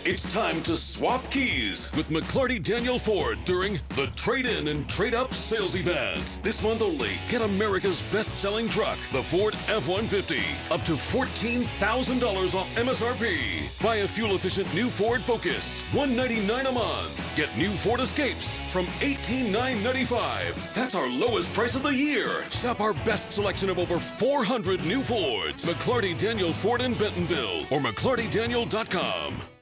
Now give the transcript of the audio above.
It's time to swap keys with McLarty Daniel Ford during the Trade-In and Trade-Up sales event. This month only, get America's best-selling truck, the Ford F-150, up to $14,000 off MSRP. Buy a fuel-efficient new Ford Focus, $199 a month. Get new Ford Escapes from $18,995. That's our lowest price of the year. Shop our best selection of over 400 new Fords. McLarty Daniel Ford in Bentonville or McLartydaniel.com.